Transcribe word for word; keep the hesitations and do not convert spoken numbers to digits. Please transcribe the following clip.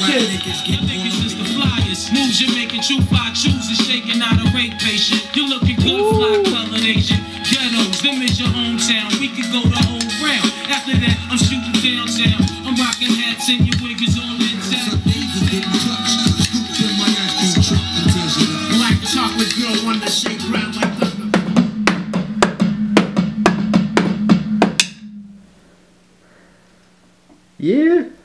shit. Your niggas is the flyest. Moves you're making, true fly chooses, shaking out a rape patient. You're looking good, fly colored Asian. Ghettos, them is your hometown. We could go the whole round. After that, I'm shooting downtown. I'm rocking hats and your wig is all in town. Black chocolate girl, one that shake round like thunder. Yeah.